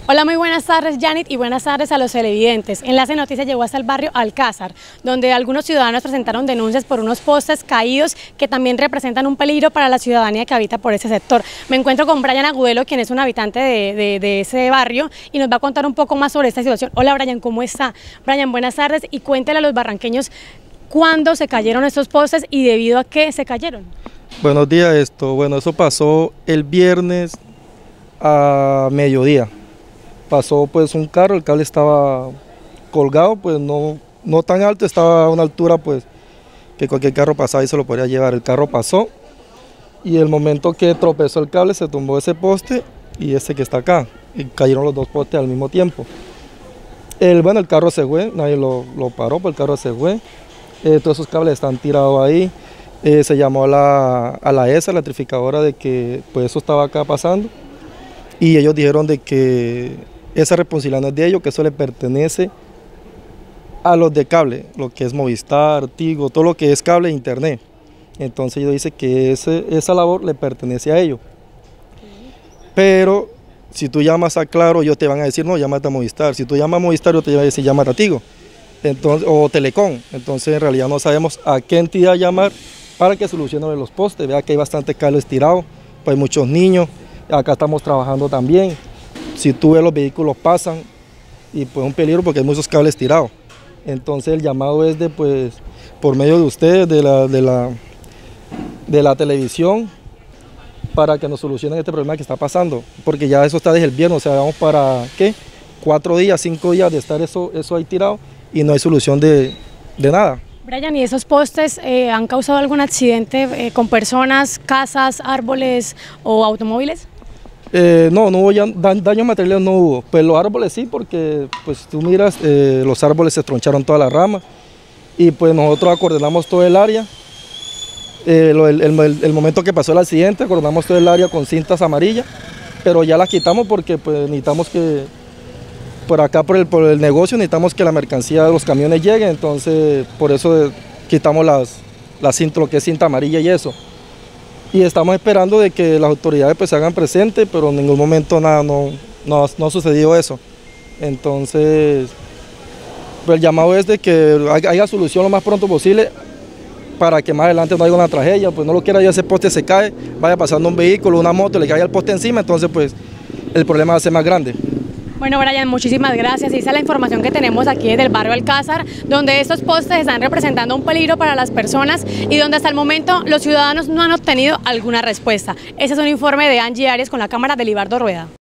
Hola, muy buenas tardes, Janit, y buenas tardes a los televidentes. Enlace Noticias llegó hasta el barrio Alcázar, donde algunos ciudadanos presentaron denuncias por unos postes caídos que también representan un peligro para la ciudadanía que habita por ese sector. Me encuentro con Brian Agudelo, quien es un habitante de ese barrio, y nos va a contar un poco más sobre esta situación. Hola, Brian, ¿cómo está? Brian, buenas tardes, y cuéntele a los barranqueños cuándo se cayeron estos postes y debido a qué se cayeron. Buenos días, eso pasó el viernes a mediodía. Pasó pues un carro, el cable estaba colgado, pues no tan alto, estaba a una altura pues que cualquier carro pasaba y se lo podía llevar. El carro pasó y el momento que tropezó el cable se tumbó ese poste y ese que está acá, y cayeron los dos postes al mismo tiempo. El carro se fue, nadie lo paró, pues el carro se fue. Todos esos cables están tirados ahí. Se llamó a la ESA, la electrificadora, de que pues eso estaba acá pasando, y ellos dijeron de que esa responsabilidad no es de ellos, que eso le pertenece a los de cable, lo que es Movistar, Tigo, todo lo que es cable e internet. Entonces ellos dicen que esa labor le pertenece a ellos. Pero si tú llamas a Claro, ellos te van a decir, no, llámate a Movistar. Si tú llamas a Movistar, yo te voy a decir, llámate a Tigo. Entonces, o Telecom. Entonces en realidad no sabemos a qué entidad llamar para que solucionen los postes. Vea que hay bastantes cables tirados, pues hay muchos niños, acá estamos trabajando también. Si tú ves, los vehículos pasan y pues es un peligro porque hay muchos cables tirados. Entonces el llamado es pues por medio de ustedes, de la televisión, para que nos solucionen este problema que está pasando, porque ya eso está desde el viernes, o sea, vamos para, ¿qué? 4 días, 5 días de estar eso ahí tirado y no hay solución de nada. Brian, ¿y esos postes han causado algún accidente con personas, casas, árboles o automóviles? No hubo daños materiales, no hubo. Pues los árboles sí, porque pues tú miras, los árboles se troncharon todas las ramas y pues nosotros acordonamos todo el área. El momento que pasó el accidente, acordonamos todo el área con cintas amarillas, pero ya las quitamos porque pues necesitamos que, por acá por el negocio, necesitamos que la mercancía de los camiones llegue, entonces por eso quitamos las cintas, lo que es cinta amarilla y eso. Y estamos esperando de que las autoridades pues se hagan presentes, pero en ningún momento nada, no ha sucedido eso. Entonces, pues el llamado es de que haya solución lo más pronto posible para que más adelante no haya una tragedia, pues no lo quiera, ya ese poste se cae, vaya pasando un vehículo, una moto, le caiga el poste encima, entonces pues el problema va a ser más grande. Bueno, Brian, muchísimas gracias. Esa es la información que tenemos aquí desde el barrio Alcázar, donde estos postes están representando un peligro para las personas y donde hasta el momento los ciudadanos no han obtenido alguna respuesta. Ese es un informe de Angie Arias con la cámara de Libardo Rueda.